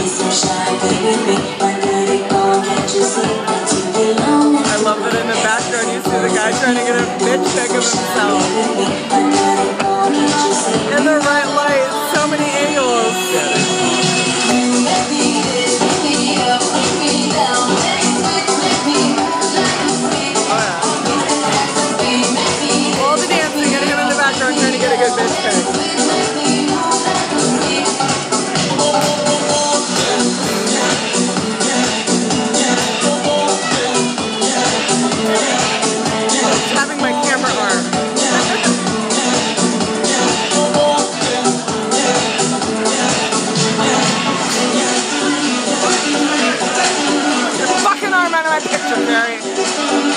I love that in the background you see the guy trying to get a bitch pic of himself. In the right light, so many angles. All the dancing and him in the background trying to get a good bitch pic. My picture, Mary.